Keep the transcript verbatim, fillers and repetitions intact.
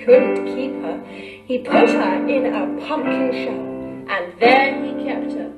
couldn't keep her, he put her in a pumpkin shell, and there he kept her